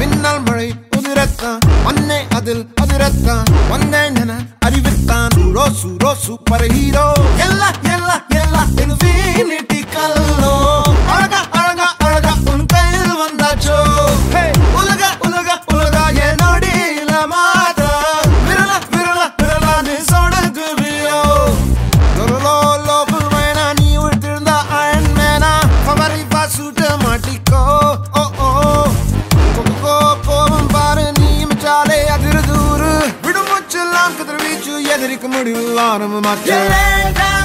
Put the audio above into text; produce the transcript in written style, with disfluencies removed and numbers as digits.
மின்னல் மழை உதிரத்தான் மண்ணே அதில் அதிரத்தான் வந்தேன் என அறிவித்தான் ரோசு ரோசு பர ஹீரோ எல்லா எல்லா எல்லா என் வீணிட்டி கல்லோ அழகா அழகா அழகா உன் கையில் வந்தாச்சோ உலக உலக உலகா என்னோடியில மாதா விரல விரல விரலா நீ சொடுக்குவியோ லோ லோபு வேணா நீ உழ்த்திருந்தா அயன் மேனா பவரி பாசுட்ட மாட்டிக்கோ ஓ ஓ கோபம் பாரு நீ மிச்சாலே அதிர தூரு விடுமுச்செல்லாம் கதிர் வீச்சு எதிரிக்க முடிவில்லாரும் மாற்ற